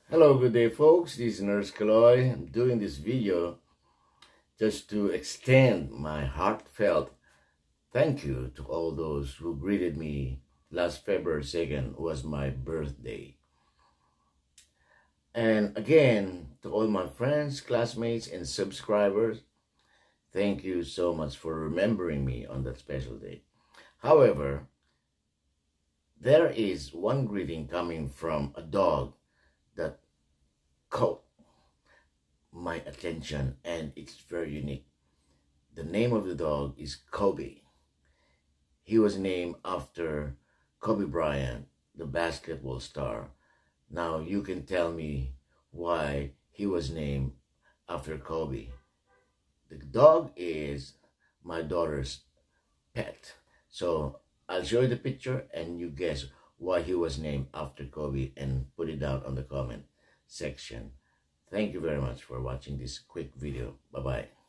Hello, good day folks, this is Nurse Caloy. I'm doing this video just to extend my heartfelt thank you to all those who greeted me last February 2nd was my birthday. And again, to all my friends, classmates, and subscribers, thank you so much for remembering me on that special day. However, there is one greeting coming from a dog that caught my attention, and it's very unique. The name of the dog is Kobe. He was named after Kobe Bryant, the basketball star. Now you can tell me why he was named after Kobe. The dog is my daughter's pet. So I'll show you the picture and you guess why he was named after Kobe and put it down on the comment section. Thank you very much for watching this quick video. Bye-bye.